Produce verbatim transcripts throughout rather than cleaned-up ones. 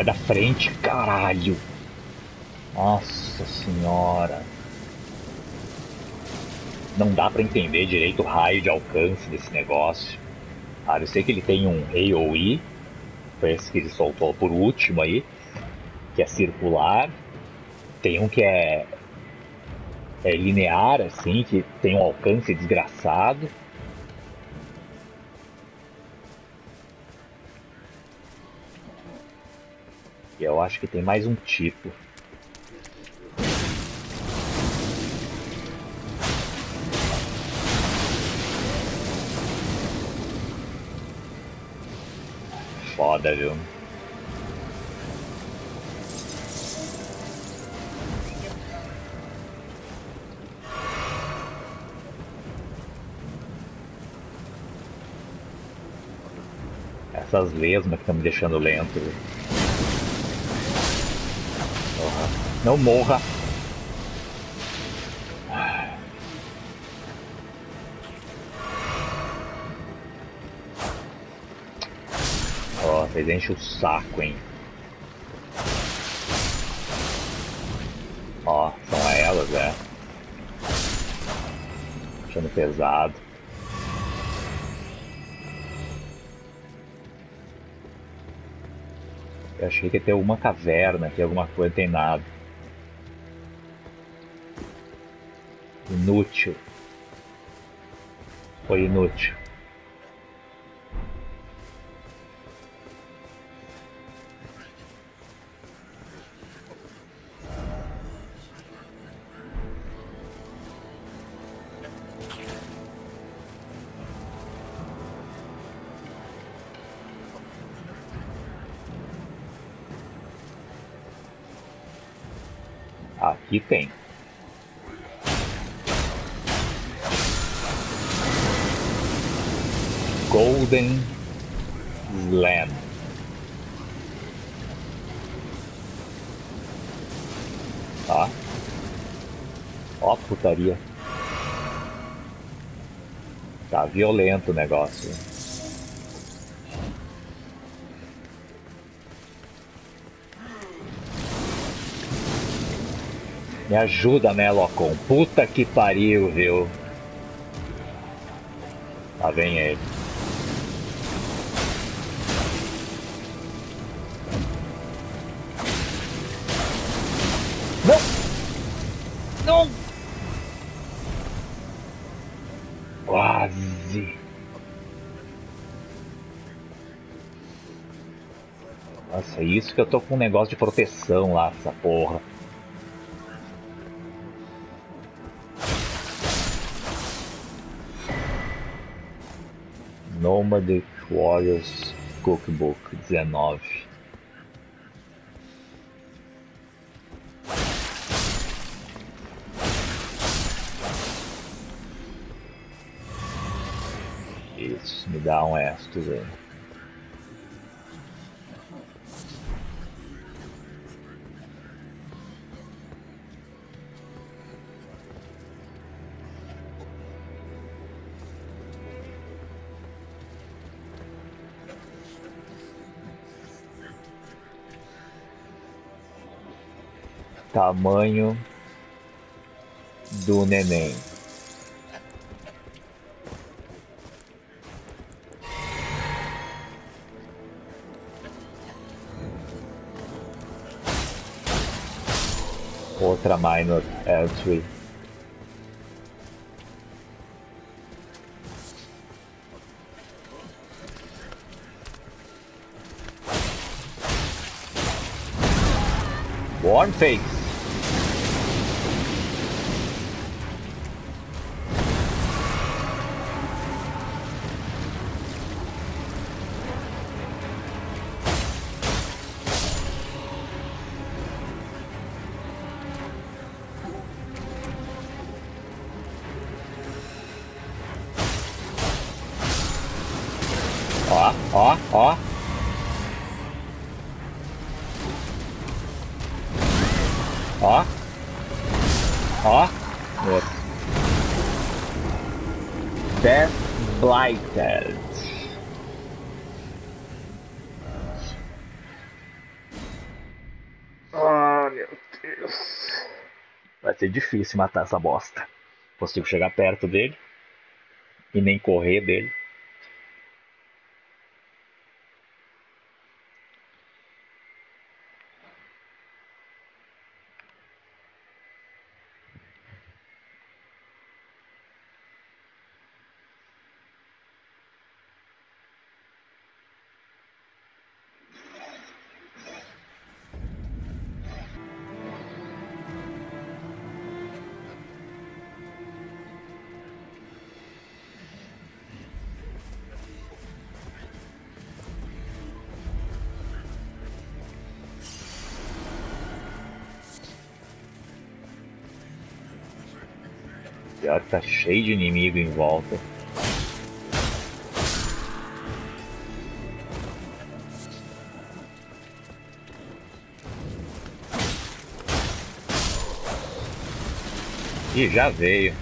Sai da frente, caralho. Nossa senhora. Não dá pra entender direito o raio de alcance desse negócio. Ah, eu sei que ele tem um AoE. Foi esse que ele soltou por último aí. Que é circular. Tem um que é, é linear, assim, que tem um alcance desgraçado. E eu acho que tem mais um tipo. Foda, viu? Essas lesmas que estão me deixando lento. Viu? Não morra! Ó, vocês enchem o saco, hein? Ó, são elas, é. Achando pesado. Eu achei que ia ter alguma caverna aqui, alguma coisa, não tem nada. Inútil. Foi inútil. Aqui tem. Golden Slam. Tá? Ó, putaria. Tá violento o negócio. Me ajuda, né, Locom? Puta que pariu, viu? Lá vem ele. Não! Não! Quase! Nossa, é isso que eu tô com um negócio de proteção lá, essa porra. Nomadic Warriors Cookbook dezenove. Isso, me dá um Estus aí. Tamanho do neném. Outra minor artery. Warmface. Ó, ó, ó. Ó. Ó. Death Blighted. Meu Deus. Vai ser difícil matar essa bosta. Consigo chegar perto dele. E nem correr dele. Pior que tá cheio de inimigo em volta. Ih, já veio.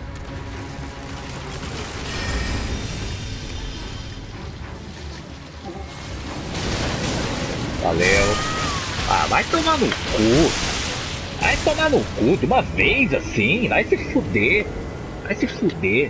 Valeu. Ah, vai tomar no cu. Vai tomar no cu de uma vez assim. Vai se fuder. Vai se fuder.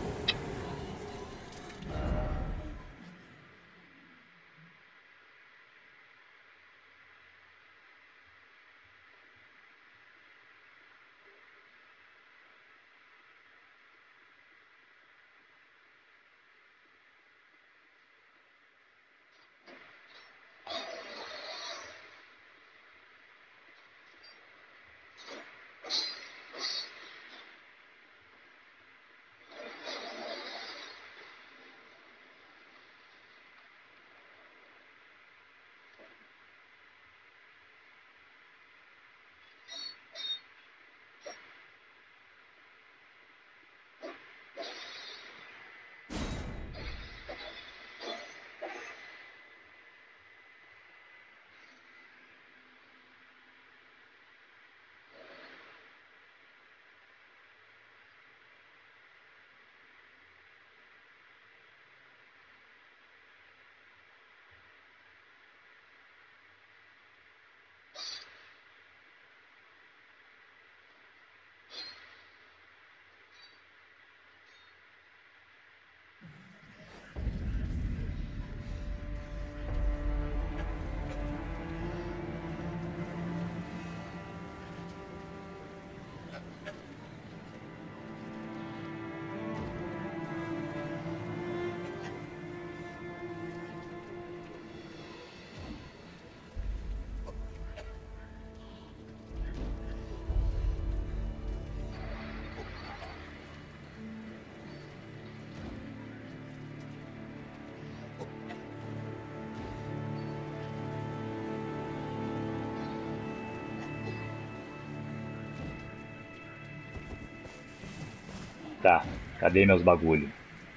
Tá, cadê meus bagulho?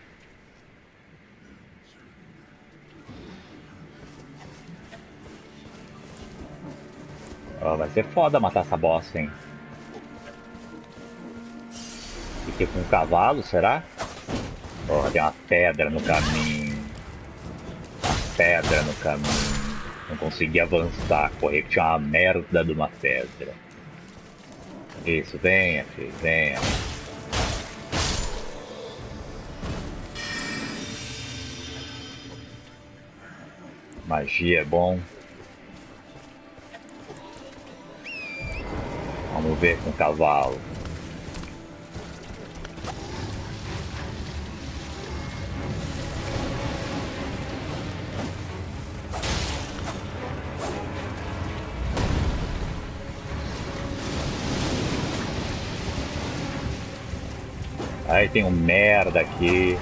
Ó, vai ser foda matar essa bosta, hein? Fiquei com um cavalo, será? Ó, tem uma pedra no caminho. Uma pedra no caminho. Não consegui avançar, correr que tinha uma merda de uma pedra. Isso, venha, filho, venha. Magia é bom. Vamos ver com o cavalo. Aí tem um merda aqui.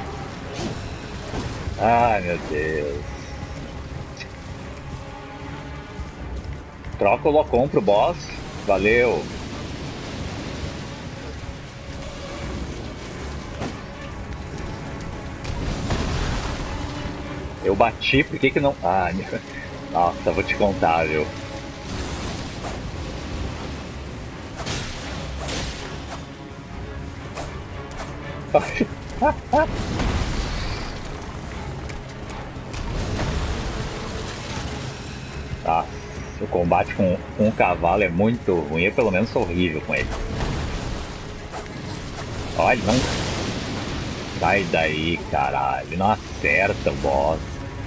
Ai, meu Deus. Troca o Locom pro boss. Valeu. Eu bati, por que que não... Ah, nossa, vou te contar, viu? Nossa combate com, com o cavalo é muito ruim, eu pelo menos sou horrível com ele. Olha, não... Sai daí, caralho. Não acerta o boss.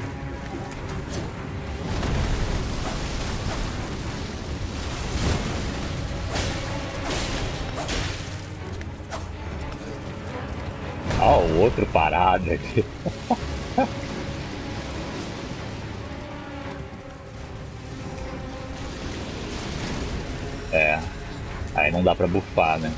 Ó, o outro parado aqui. É. Aí não dá pra bufar, né?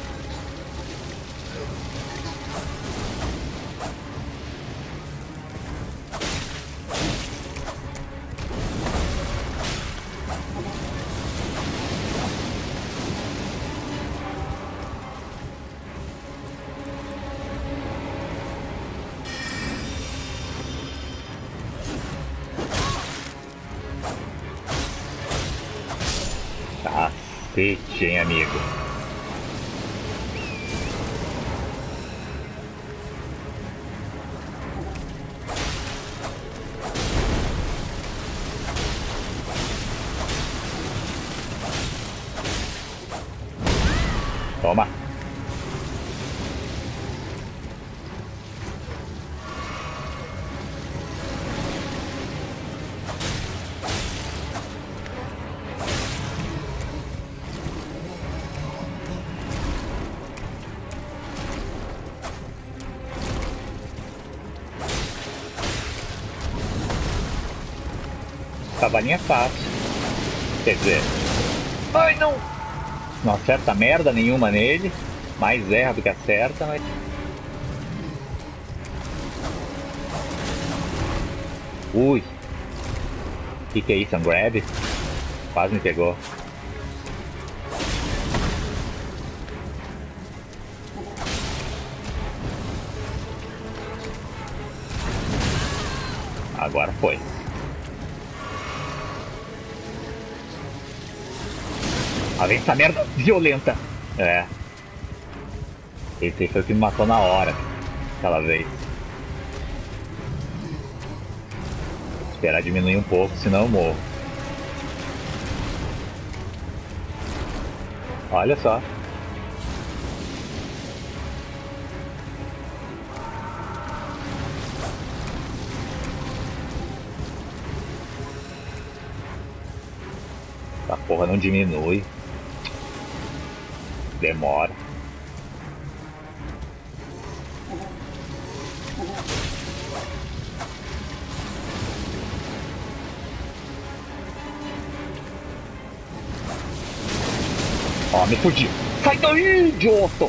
Cacete, hein, amigo? Toma. Cavalinho é fácil. Quer dizer... Ai, não! Não acerta merda nenhuma nele. Mais erra do que acerta, mas... Ui! O que, que é isso? Um grab? Quase me pegou. Agora foi. Ah, vem essa merda violenta. É. Esse aí foi o que me matou na hora. Aquela vez. Vou esperar diminuir um pouco, senão eu morro. Olha só. Essa porra não diminui. Demora. Ó, me fudi. Sai daí, idiota!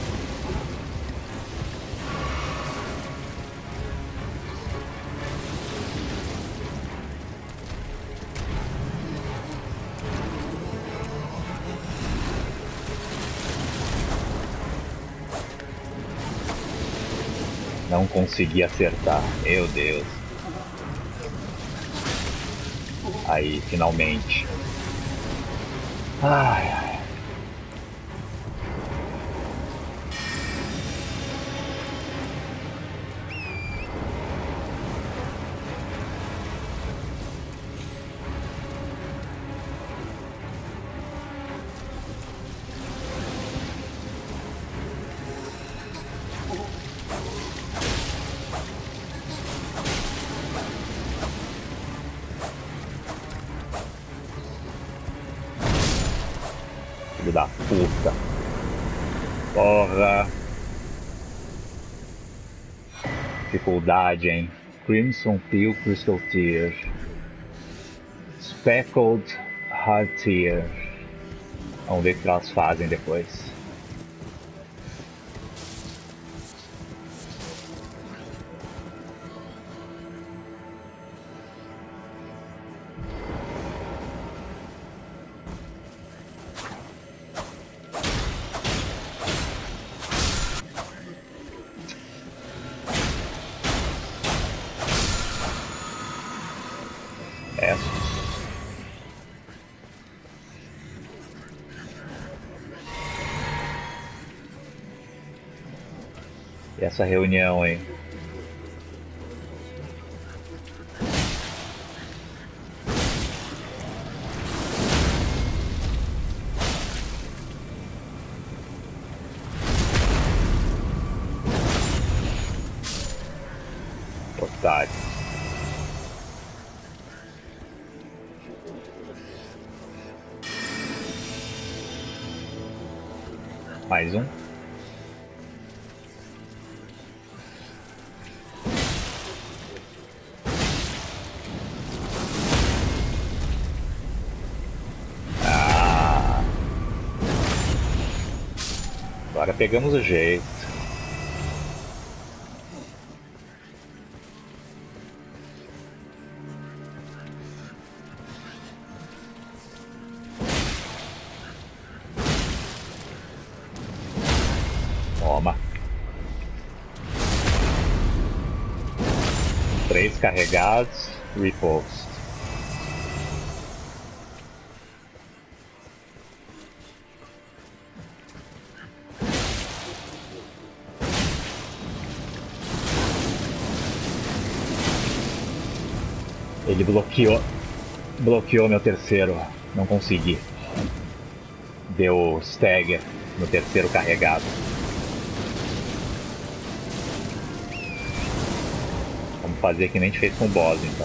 Não consegui acertar, meu Deus. Aí, finalmente. Ai, ai. Filho da puta. Porra. Dificuldade, hein? Crimson Peel Crystal Tear. Speckled Hard Tear. Vamos ver o que elas fazem depois. Essa reunião aí. Mais um. Ah. Agora pegamos o jeito. Toma. Três carregados. Repulsed. Ele bloqueou. Bloqueou meu terceiro. Não consegui. Deu stagger no terceiro carregado. Vamos fazer que nem a gente fez com o boss, então.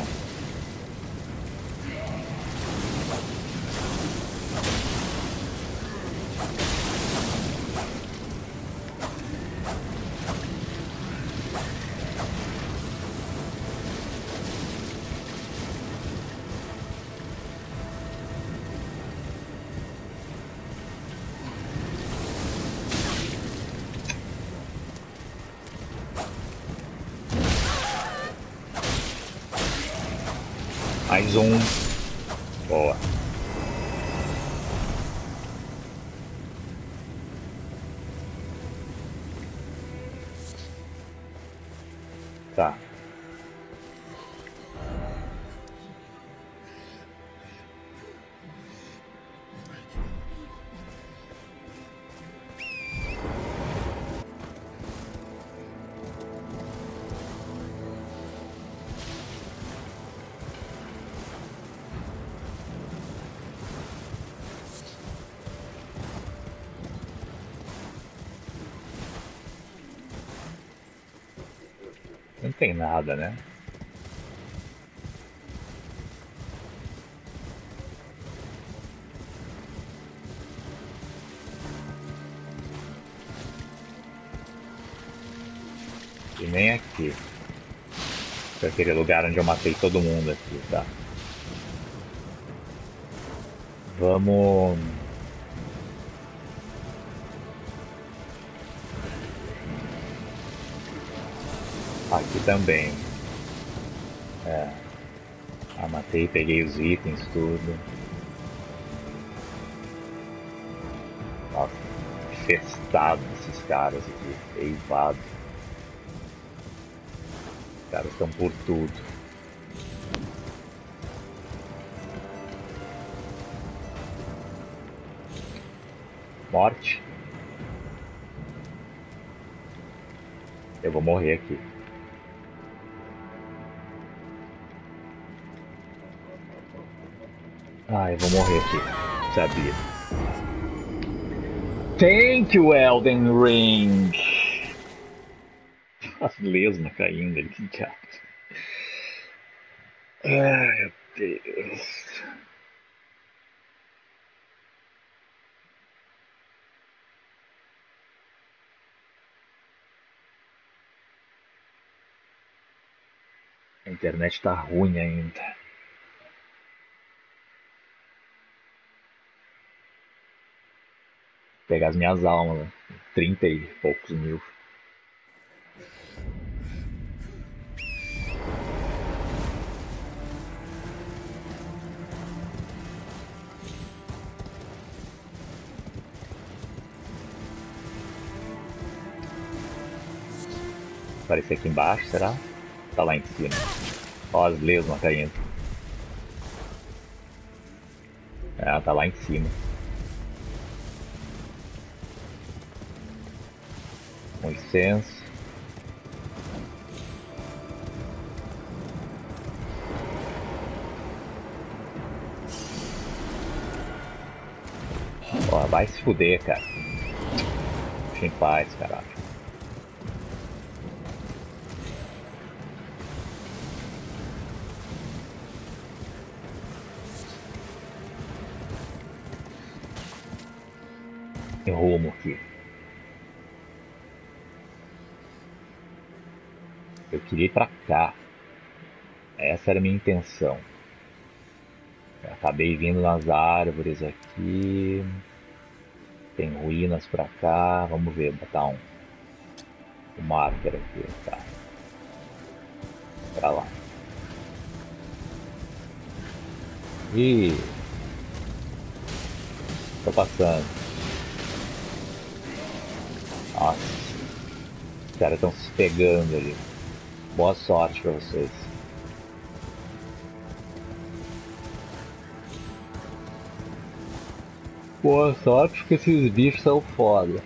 Mais um. Boa. Tá. Não tem nada, né? E nem aqui. Foi aquele lugar onde eu matei todo mundo aqui, tá? Vamos... Aqui também. É. Ah, matei, peguei os itens, tudo. Nossa, infestado esses caras aqui, eivado. Os caras estão por tudo. Morte. Eu vou morrer aqui. Ah, eu vou morrer aqui. Sabia. Thank you, Elden Ring. As lesmas caindo ali, que diabo. Ai, meu Deus. A internet tá ruim ainda. Vou pegar as minhas almas, né? Trinta e poucos mil. Aparecer aqui embaixo, será? Tá lá em cima. Ó as lesmas caindo. Ah, tá lá em cima. Com licença. Ó, vai se fuder, cara. Deixa em paz, caralho. Tem rumo aqui. Eu queria ir pra cá. Essa era a minha intenção. Eu acabei vindo nas árvores aqui. Tem ruínas pra cá. Vamos ver, botar um, um marker aqui, tá? Pra lá. Ih, tô passando. Nossa, os caras estão se pegando ali. Boa sorte pra vocês. Boa sorte porque esses bichos são foda.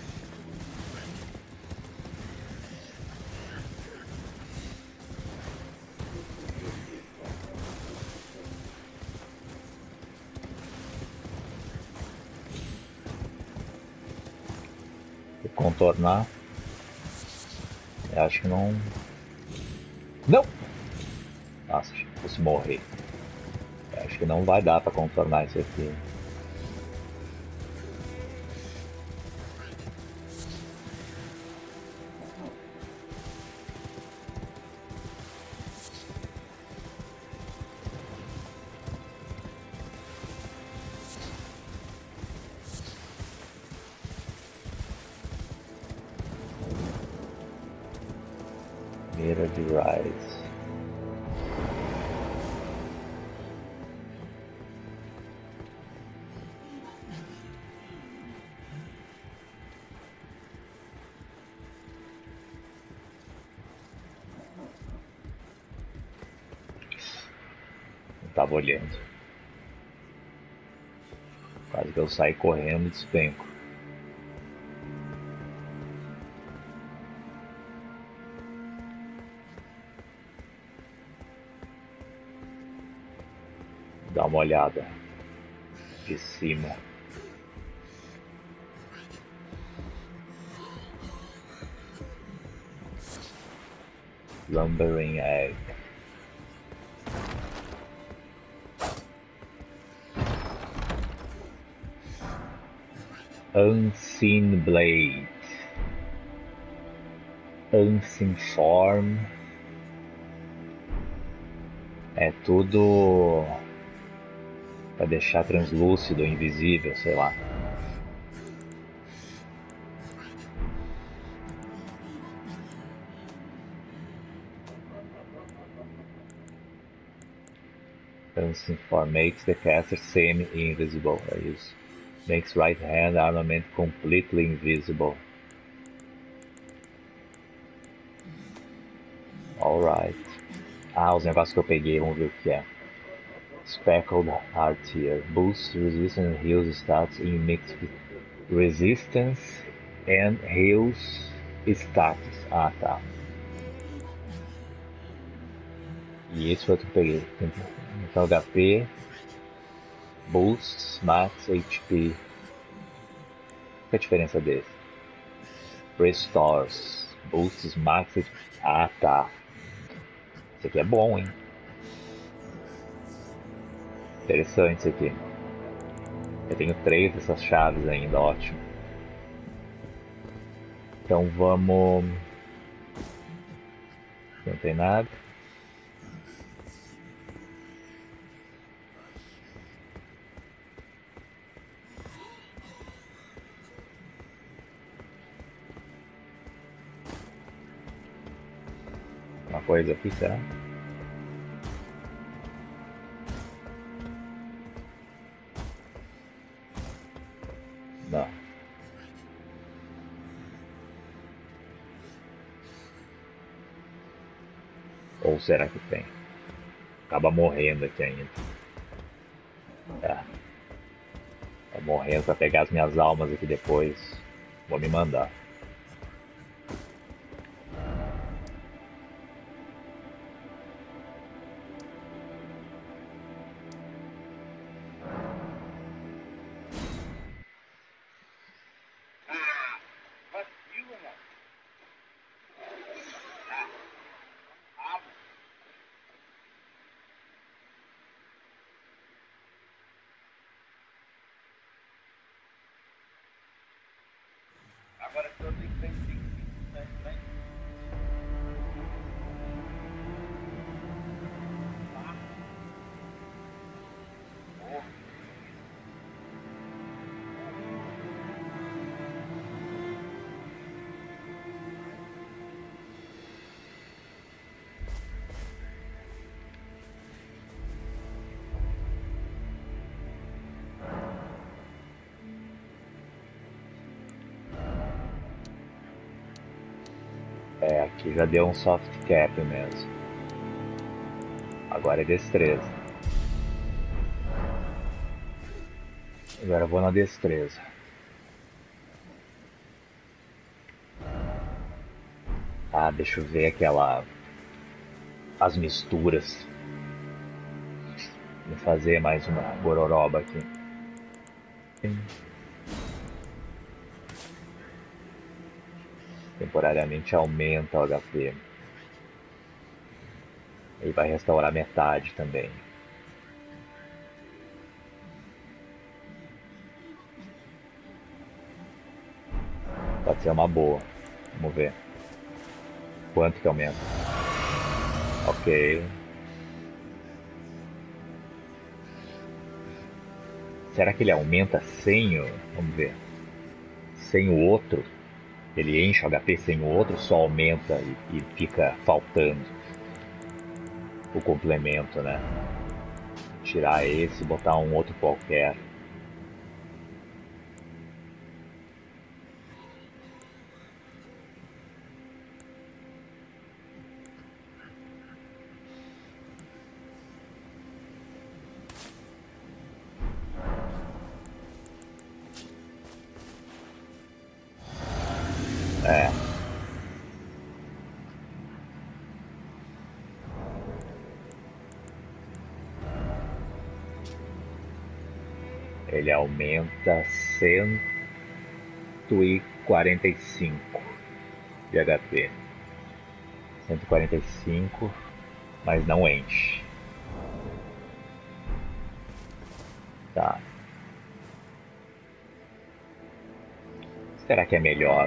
Vou contornar. Eu acho que não. Não! Nossa, acho que fosse morrer. Eu acho que não vai dar pra contornar isso aqui. Mira de Rise. Não tava olhando. Quase que eu saí correndo e despenco. Dá uma olhada de cima. Lumbering Egg. Unseen Blade. Unseen Form. É tudo pra deixar translúcido, invisível, sei lá. Unseen Form makes the caster semi-invisible. É isso. Makes right hand armament completely invisible. Alright. Ah, os negócios que eu peguei, vamos ver o que é. Speckled Heartier. Boosts resistance and heals stats in mixed resistance and heals status. Ah, tá. E esse foi o que eu peguei. Então H P. Boosts Max H P. Qual é a diferença desse? Restores. Boosts Max H P. Ah, tá. Isso aqui é bom, hein? Interessante isso aqui. Eu tenho três dessas chaves ainda, ótimo. Então vamos... Não tem nada. Uma coisa aqui, será? Não. Ou será que tem? Acaba morrendo aqui ainda. É. Tá morrendo pra pegar as minhas almas aqui depois. Vou me mandar. Agora que eu tenho que É, aqui já deu um soft cap mesmo. Agora é destreza. Agora eu vou na destreza. Ah, deixa eu ver aquela... As misturas. Vou fazer mais uma gororoba aqui. Temporariamente aumenta o H P. E vai restaurar metade também. Pode ser uma boa. Vamos ver. Quanto que aumenta? Ok. Será que ele aumenta sem o... Vamos ver. Sem o outro? Ele enche o H P sem o outro, só aumenta e, e fica faltando o complemento, né? Tirar esse e botar um outro qualquer. É. Ele aumenta cento e quarenta e cinco de H P. cento e quarenta e cinco, mas não enche. Tá. Será que é melhor?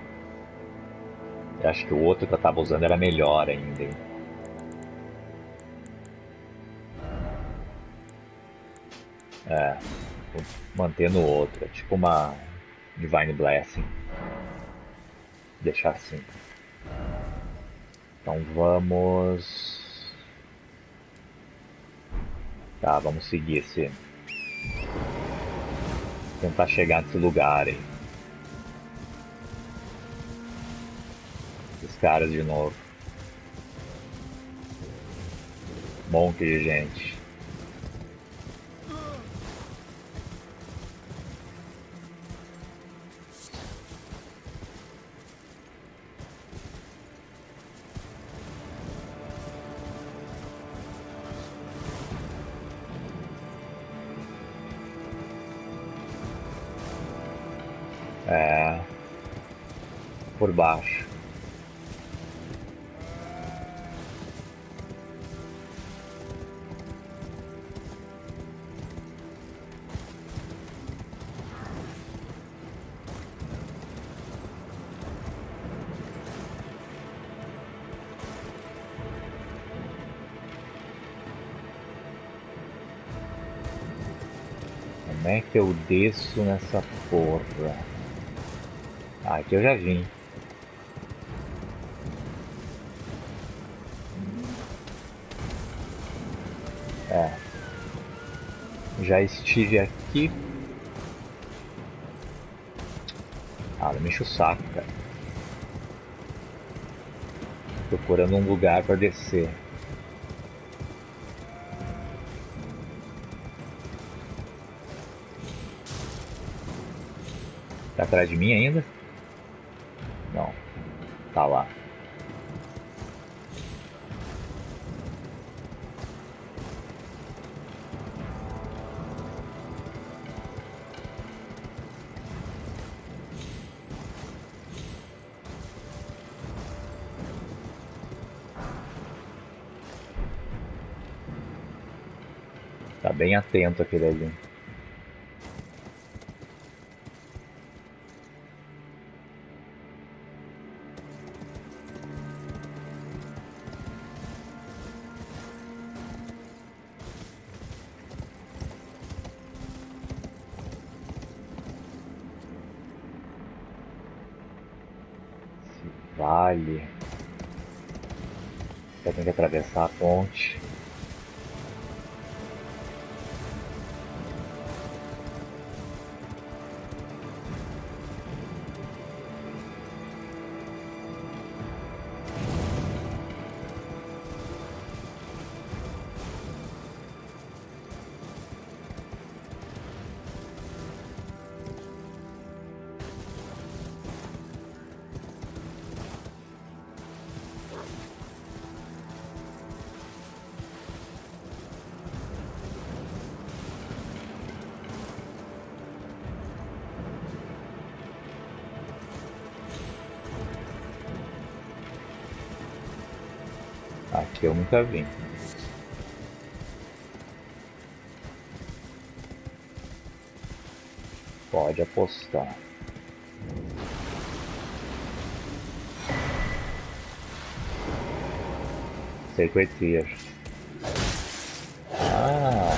Eu acho que o outro que eu tava usando era melhor ainda, hein? É, vou manter no outro. É tipo uma Divine Blessing. Deixar assim. Então vamos... Tá, vamos seguir esse... Tentar chegar nesse lugar aí. Esses caras de novo. Um monte de gente. É... Por baixo. Como é que eu desço nessa porra? Ah, aqui eu já vim. É. Já estive aqui. Ah, não me enche o saco, cara. Procurando um lugar pra descer. Tá atrás de mim ainda? Não. Tá lá. Tá bem atento aquele ali. Vale. Eu tenho que atravessar a ponte. que eu nunca vi. Pode apostar. Sacred Tear. Ah,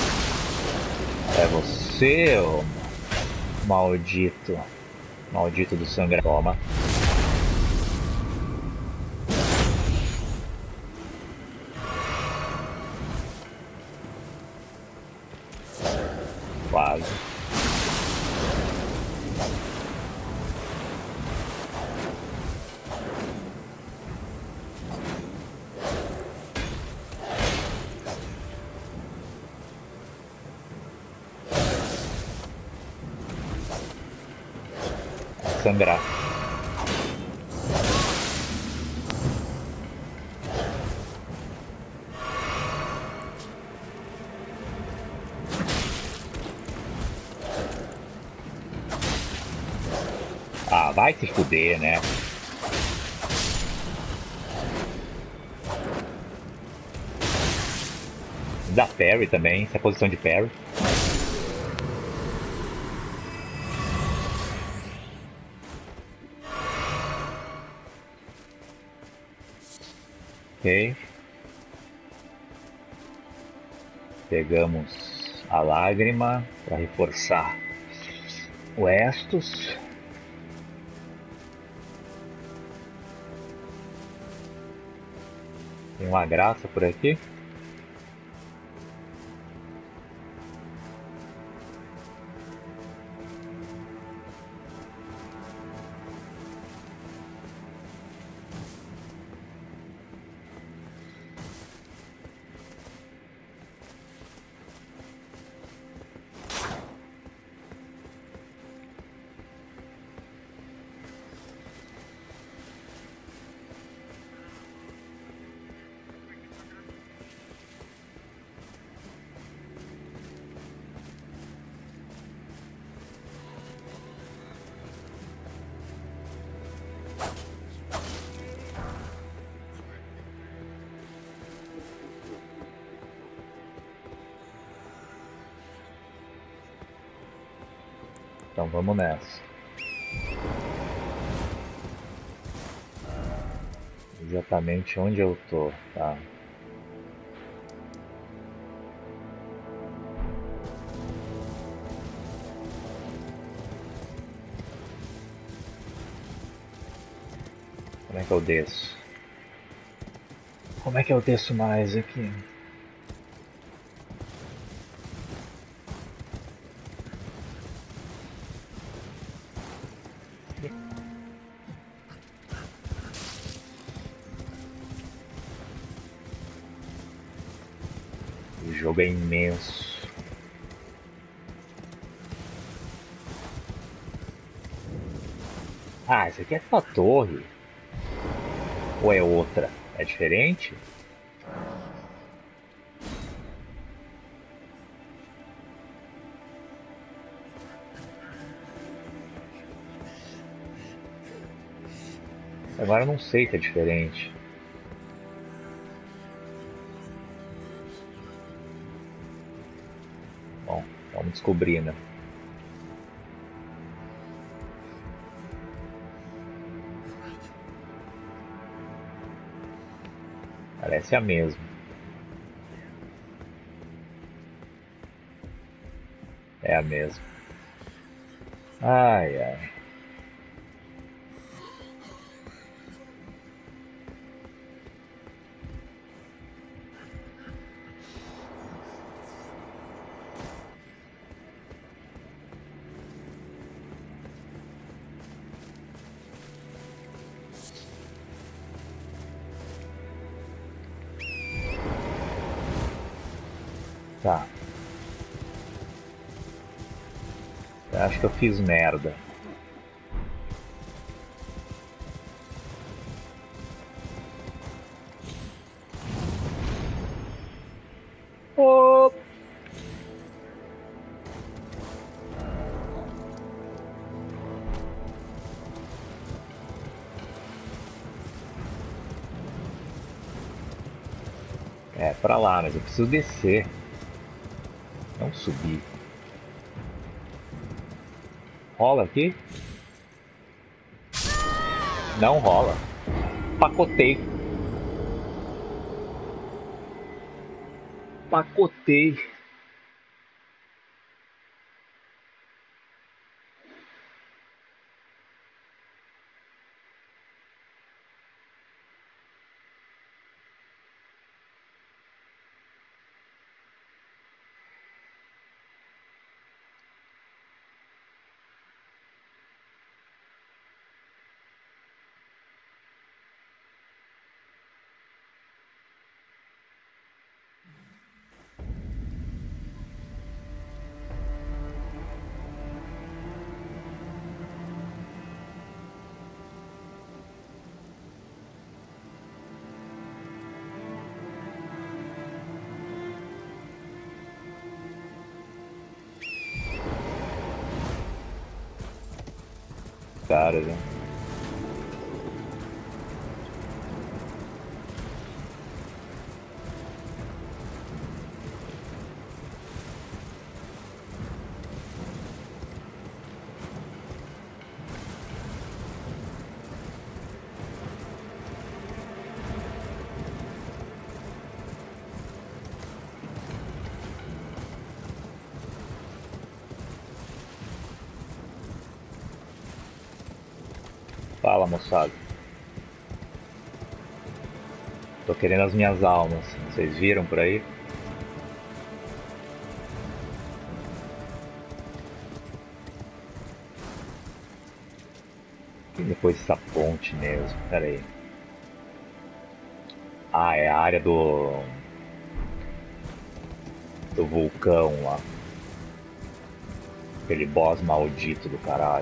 é você, ô maldito. Maldito do sangue. Toma. Quase. Sangrar. Ah, vai se fuder, né? Dá parry também, essa é a posição de parry. Ok. Pegamos a lágrima para reforçar o Estus. Tem uma graça por aqui. Então vamos nessa. Exatamente onde eu tô, tá? Como é que eu desço? Como é que eu desço mais aqui? O jogo é imenso. Ah, essa aqui é a torre. Ou é outra? É diferente? Agora eu não sei se é diferente. Bom, vamos descobrir, né? Parece a mesma. É a mesma. Ai, ai. Tá. Eu acho que eu fiz merda. Oh! É, pra lá, mas eu preciso descer. Não subir. Rola aqui? Não rola. Pacotei. Pacotei. Cara, né? Fala, moçada. Tô querendo as minhas almas. Vocês viram por aí? E depois dessa ponte mesmo. Pera aí. Ah, é a área do. Do vulcão lá. Aquele boss maldito do caralho.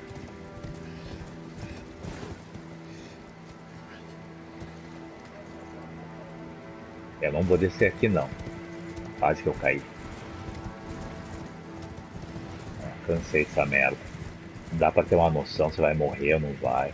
Eu não vou descer aqui não. Quase que eu caí. Ah, cansei dessa merda. Dá pra ter uma noção se vai morrer ou não vai.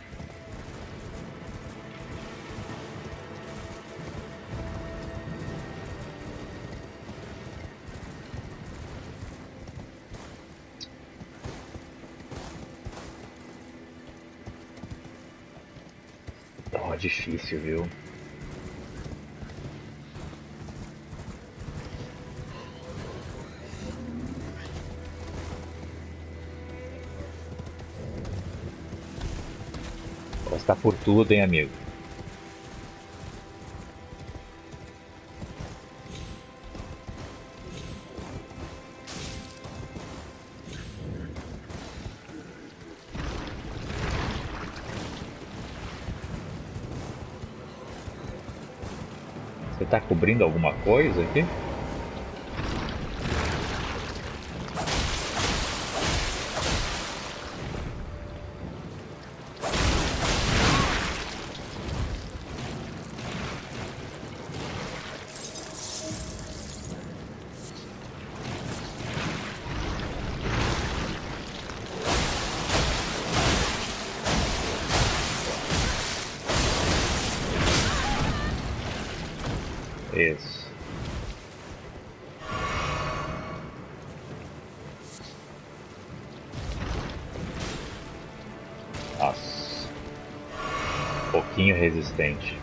Ó, difícil, viu? Tá por tudo, hein, amigo? Você tá cobrindo alguma coisa aqui? Isso. Nossa. Um pouquinho resistente.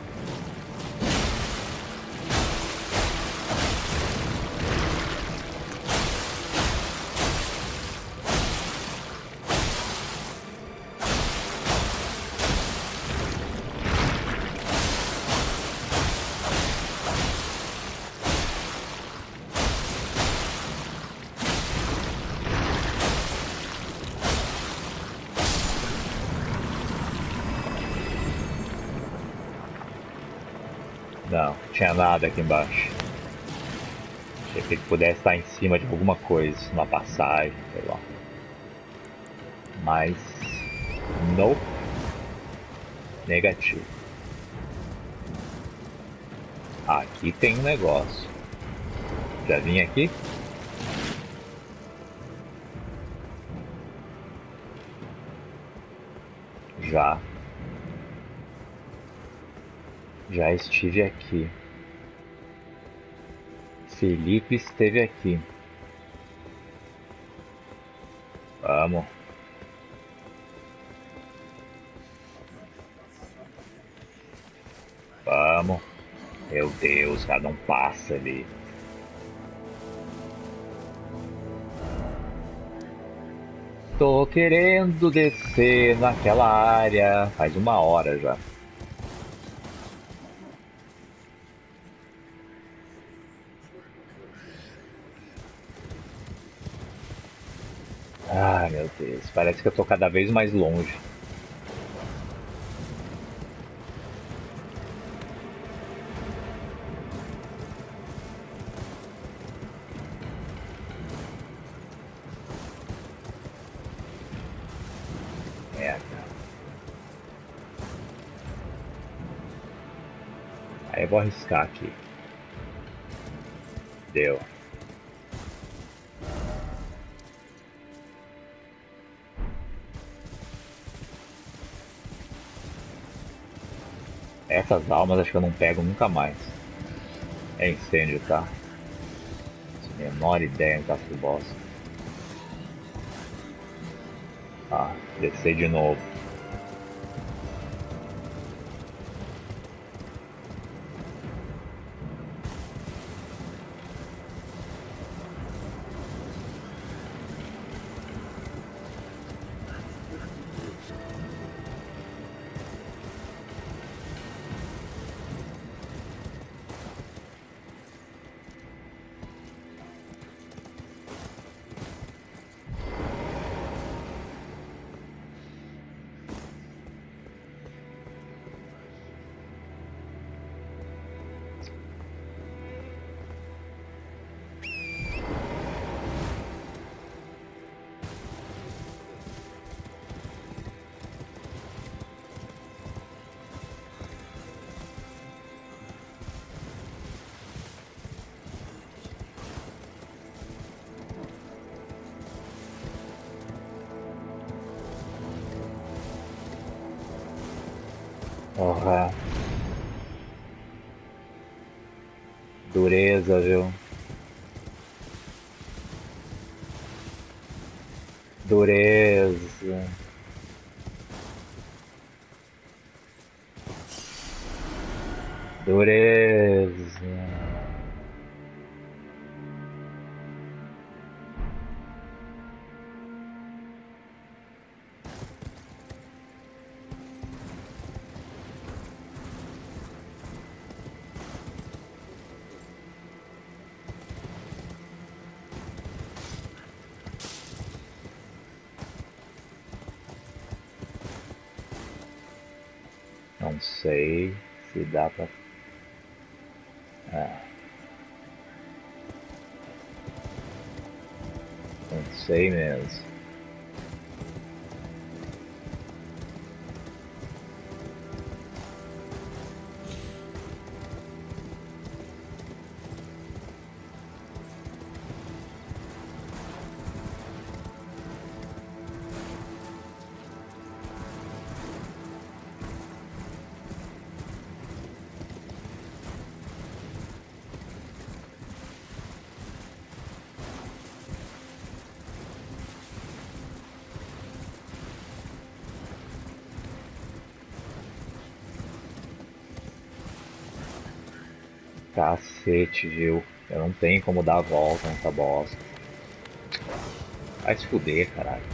Não, tinha nada aqui embaixo. Achei que ele pudesse estar em cima de alguma coisa, uma passagem, sei lá. Mas. Nope. Negativo. Aqui tem um negócio. Já vim aqui? Já. Já estive aqui. Felipe esteve aqui. Vamos. Vamos. Meu Deus, cara, não passa ali. Tô querendo descer naquela área. Faz uma hora já. Ai, meu Deus. Parece que eu tô cada vez mais longe. Merda. Aí eu vou arriscar aqui. Deu. Essas almas acho que eu não pego nunca mais. É incêndio, tá? Sem menor ideia em caso de bosta. Tá, descer de novo. Porra. Dureza, viu? Dureza. Dureza. Não sei se dá pra... É. Não sei mesmo. Cacete, viu? Eu não tenho como dar a volta nessa bosta. Vai se fuder, caralho.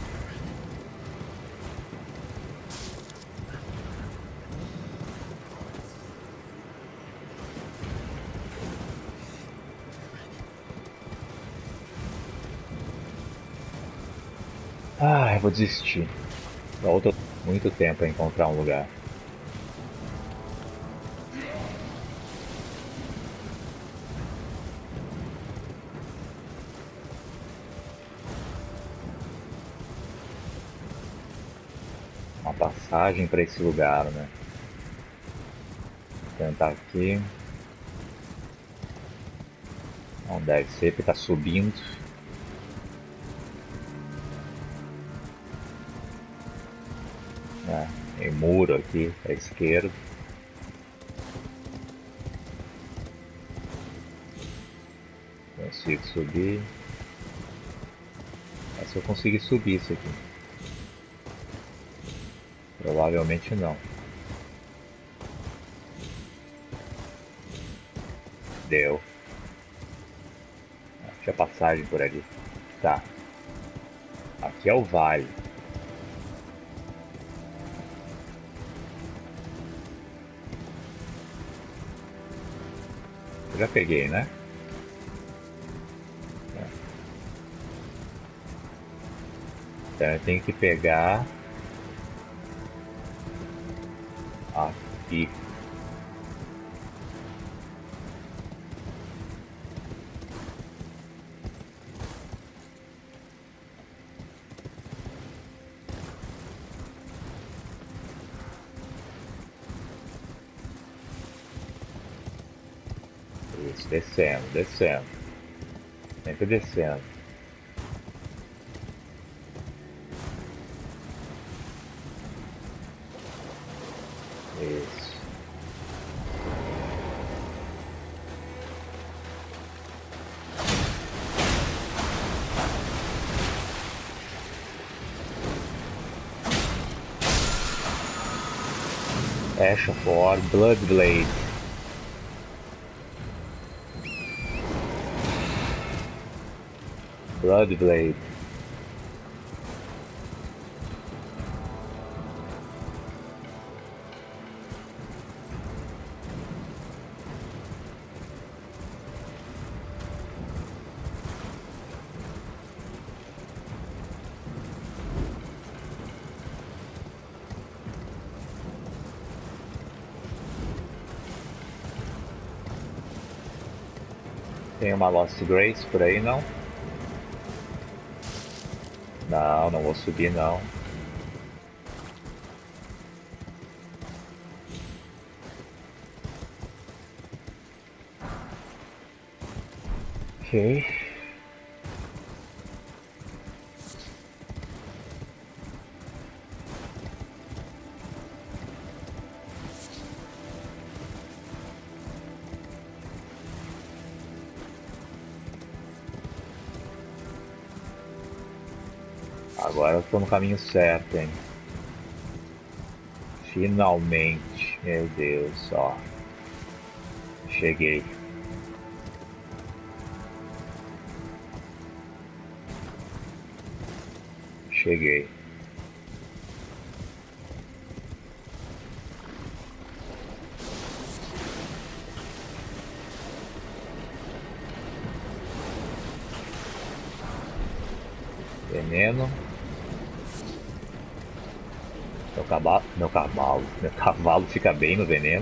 Ah, eu vou desistir. Volto muito tempo a encontrar um lugar. Uma passagem para esse lugar, né? Vou tentar aqui. Não deve ser, porque tá subindo. É, tem muro aqui à esquerda. consigo subir. É se eu conseguir subir isso aqui. Provavelmente não. Deu. Tinha passagem por ali. Tá. Aqui é o vale. Eu já peguei, né? É. Então eu tenho que pegar aqui. Descendo, descendo. Sempre descendo. Isso. Ash of War, Bloodblade. Bloodblade. Tem uma Lost Grace por aí, não? Não, não vou subir não. Ok. Agora eu tô no caminho certo, hein? Finalmente, meu Deus, ó. Cheguei. Cheguei. Veneno. Meu cavalo, meu cavalo, meu cavalo fica bem no veneno.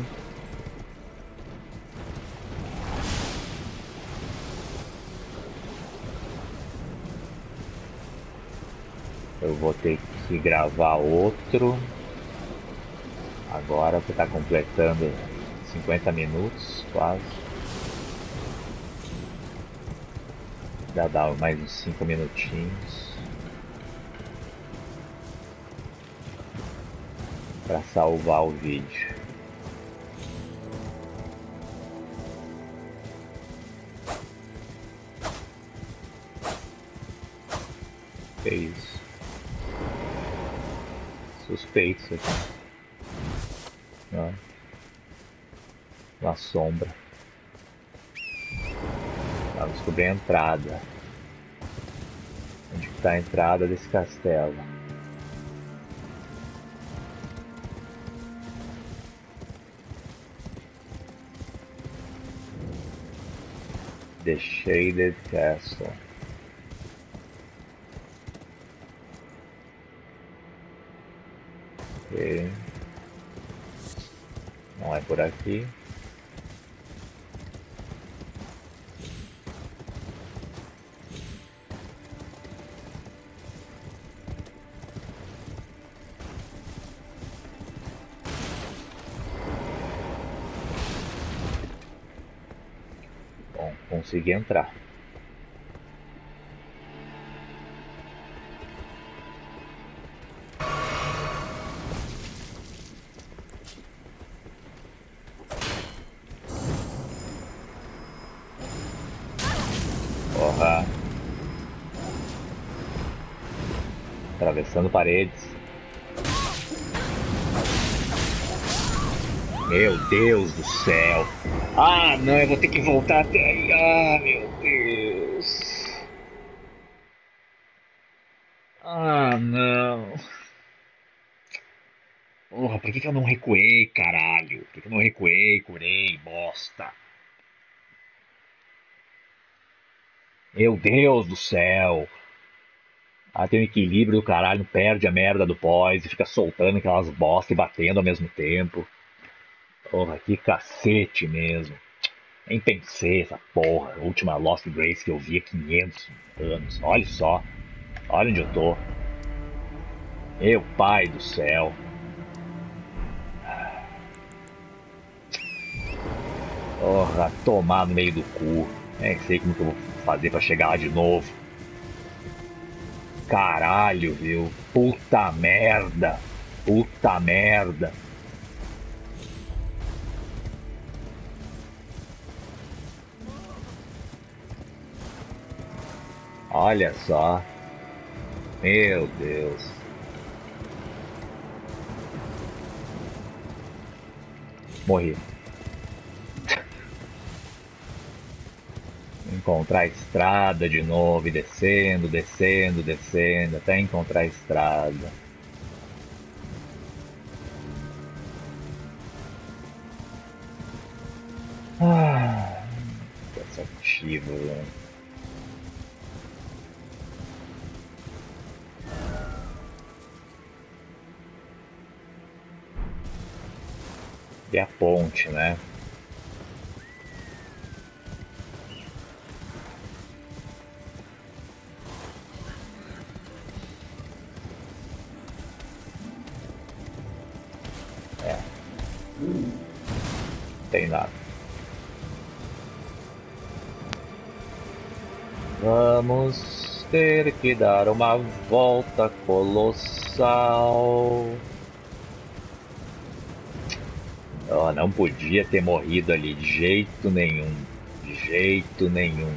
Eu vou ter que gravar outro. Agora que tá completando cinquenta minutos, quase. Já dá mais uns cinco minutinhos para salvar o vídeo. Que isso? Suspeito isso aqui. Não. Uma sombra. Vamos descobrir a entrada. Onde está a entrada desse castelo? The Shaded Castle. Ok. Não é por aqui. Bom, consegui entrar. atravessando paredes. Meu Deus do céu. Ah, não, eu vou ter que voltar até aí. Ah, meu Deus. Ah, não. Porra, por que que eu não recuei, caralho? Por que que eu não recuei, curei, bosta? Meu Deus do céu. Ah, tem um equilíbrio do caralho, perde a merda do pós e fica soltando aquelas bosta e batendo ao mesmo tempo. Porra, que cacete mesmo. Nem pensei essa porra. A última Lost Grace que eu vi há quinhentos anos. Olha só. Olha onde eu tô. Meu pai do céu. Porra, tomar no meio do cu. Nem sei como que eu vou fazer pra chegar lá de novo. Caralho, viu? Puta merda. Puta merda. Olha só. Meu Deus. Morri. Encontrar a estrada de novo e descendo, descendo, descendo, até encontrar a estrada. Ah, cansativo, velho. E a ponte, né? É, não tem nada. Vamos ter que dar uma volta colossal. Oh, não podia ter morrido ali de jeito nenhum. De jeito nenhum.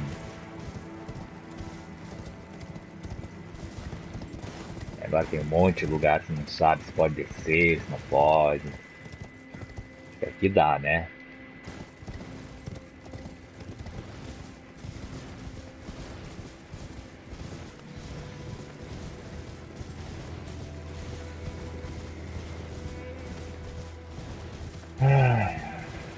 Agora tem um monte de lugar que não sabe se pode descer, se não pode. Aqui dá, né? Ah,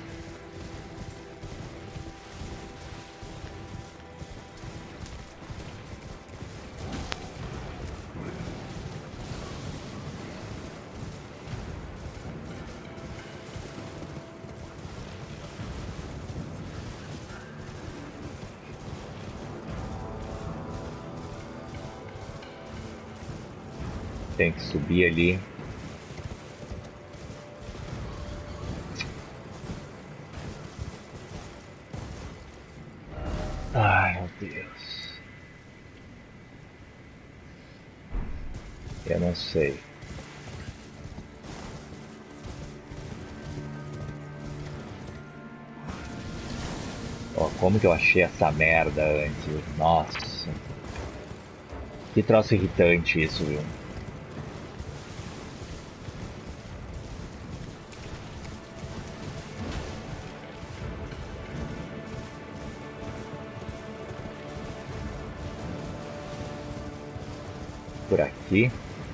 tem que subir ali. Ai, meu Deus. Eu não sei. Ó, como que eu achei essa merda antes? Nossa. Que troço irritante isso, viu? Por aqui.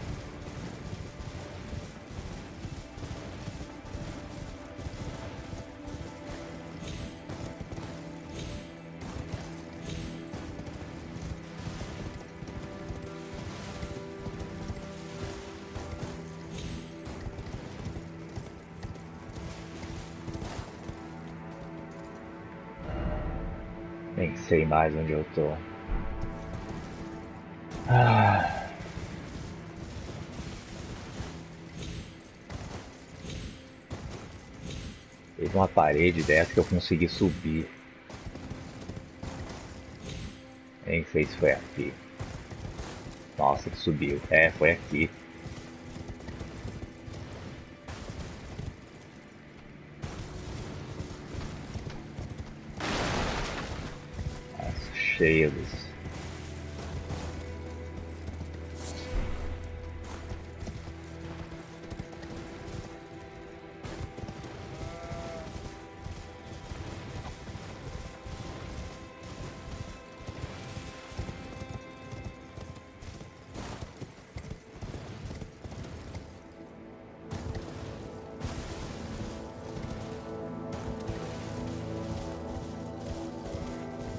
Nem sei mais onde eu tô. Ah, teve uma parede dessa que eu consegui subir. Nem sei se foi aqui. Nossa, que subiu. É, foi aqui. Nossa, cheio dos...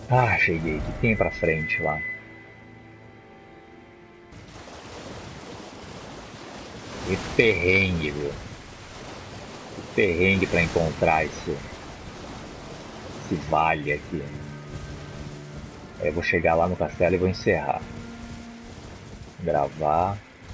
Ah, cheguei. O que tem pra frente lá? Que perrengue, viu? Que perrengue pra encontrar esse, esse vale aqui. Aí eu vou chegar lá no castelo e vou encerrar. Gravar.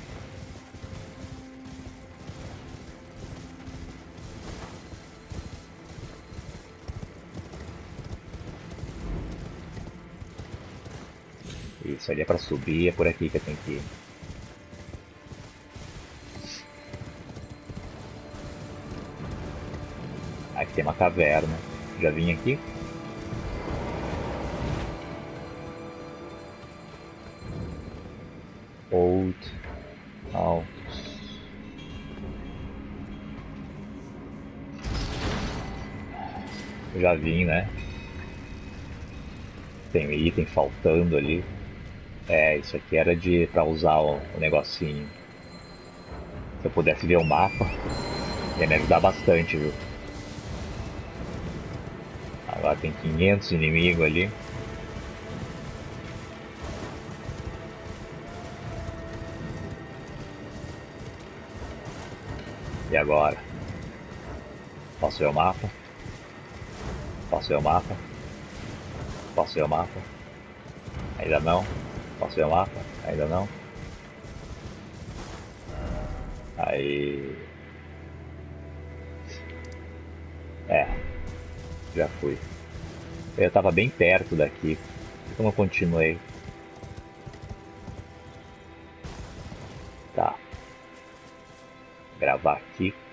Isso ali é pra subir, é por aqui que eu tenho que ir. Aqui tem uma caverna. Já vim aqui? Old Altos. Já vim, né? Tem item faltando ali. É, isso aqui era de pra usar o, o negocinho. Se eu pudesse ver o mapa, ia me ajudar bastante, viu? Agora tem quinhentos inimigos ali. E agora? Posso ver o mapa? Posso ver o mapa? Posso ver o mapa? Ainda não? Posso ver o mapa? Ainda não? Aí... É, já fui. Eu tava bem perto daqui. Como eu continuei? Tá. Gravar aqui.